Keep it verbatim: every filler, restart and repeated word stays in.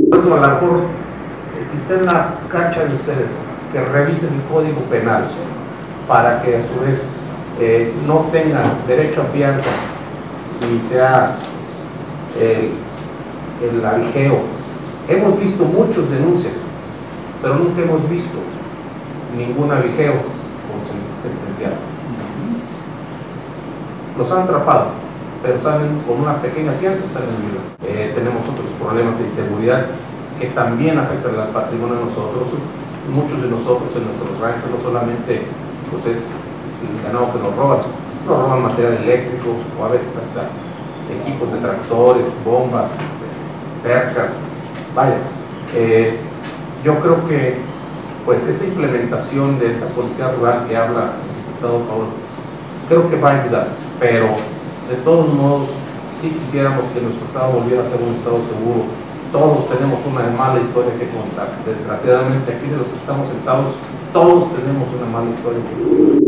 Por eso, a lo mejor, si está en la cancha de ustedes, que revisen el Código Penal para que a su vez eh, no tengan derecho a fianza y sea el, el avijeo. Hemos visto muchas denuncias, pero nunca hemos visto ningún avijeo sentenciado. Los han atrapado, pero salen con una pequeña fianza y salen libres. Eh, tenemos otros problemas de inseguridad que también afectan al patrimonio de nosotros. Muchos de nosotros en nuestros ranchos no solamente pues, es el ganado que nos roban, nos roban material eléctrico o a veces hasta equipos de tractores, bombas, este, cercas. Vaya, eh, yo creo que pues esta implementación de esta policía rural que habla el diputado Paul, creo que va a ayudar, pero de todos modos sí quisiéramos que nuestro estado volviera a ser un estado seguro. Todos tenemos una mala historia que contar. Desgraciadamente aquí de los que estamos sentados, todos tenemos una mala historia que contar.